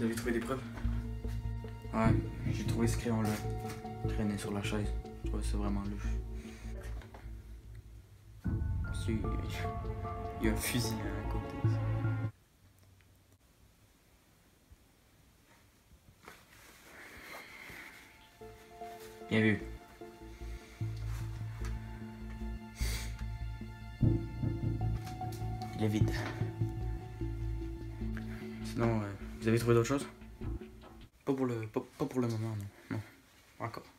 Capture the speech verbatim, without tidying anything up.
Vous avez trouvé des preuves? Ouais, j'ai trouvé ce crayon-là, traîné sur la chaise. Je trouvais ça vraiment louche. Il y a un fusil à côté. Bien vu. Il est vide. Sinon, euh, vous avez trouvé d'autres choses? Pas pour le, pas, pas pour le moment, non. Non, encore.